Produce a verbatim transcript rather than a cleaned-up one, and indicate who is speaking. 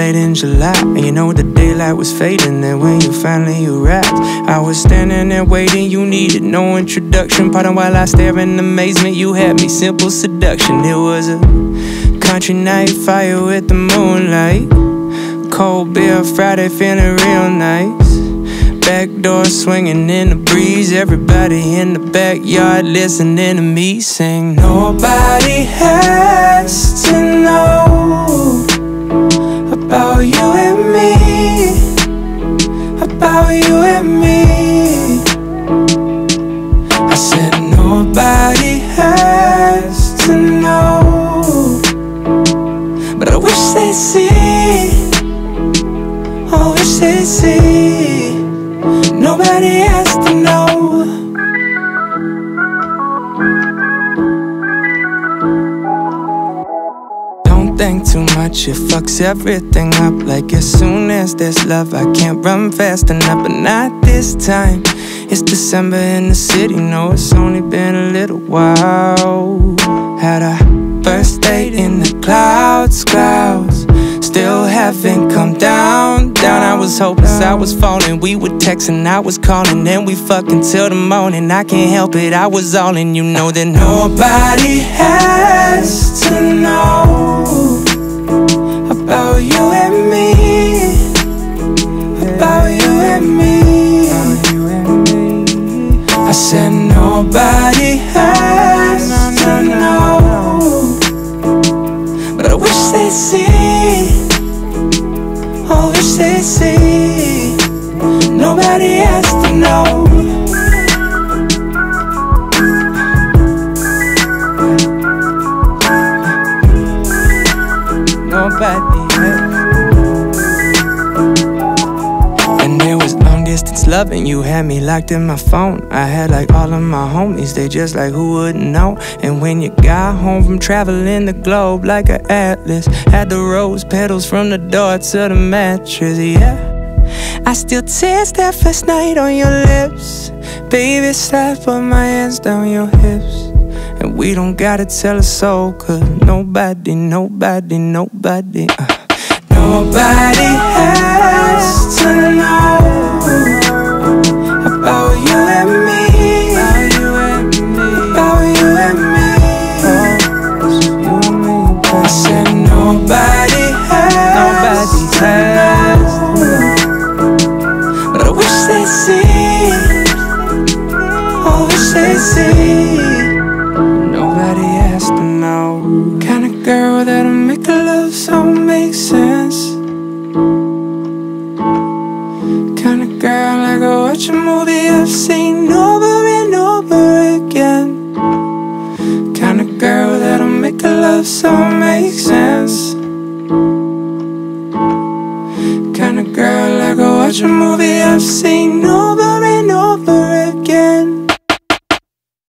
Speaker 1: late in July, and you know the daylight was fading. And when you finally arrived, I was standing there waiting. You needed no introduction. Pardon while I stare in amazement. You had me simple seduction. It was a country night, fire with the moonlight, cold beer Friday, feeling real nice. Back door swinging in the breeze. Everybody in the backyard listening to me sing. Nobody has to know about you and me, about you and me. I said nobody has to know, but I wish they'd see, I wish they'd see. Nobody has to know. Don't think too much, it fucks everything up. Like as soon as there's love, I can't run fast enough. But not this time. It's December in the city, no, it's only been a little while. Had a first date in the clouds, clouds. Still haven't come down, down. I was hopeless, I was falling. We were texting, I was calling. Then we fucking till the morning. I can't help it, I was all in. You know that nobody has to know about you and me, about you and me. I said nobody has to know, but I wish they'd see, I wish they'd see. Nobody has to know. Nobody has. And there was long distance loving. You had me locked in my phone. I had like all of my homies, they just like who wouldn't know. And when you got home from traveling the globe like an atlas, had the rose petals from the door to the mattress, yeah. I still taste that first night on your lips. Baby, slide put my hands down your hips. And we don't gotta tell a soul, cause nobody, nobody, nobody uh, nobody has to know about you and me, about you and me. I said nobody has to know, but I wish they'd see, I wish they'd see. Nobody has to know. Kind of girl that'll make a love song make sense. Kind of girl like I watch a movie I've seen over and over again. Kind of girl that'll make a love song make sense. Kind of girl like I watch a movie I've seen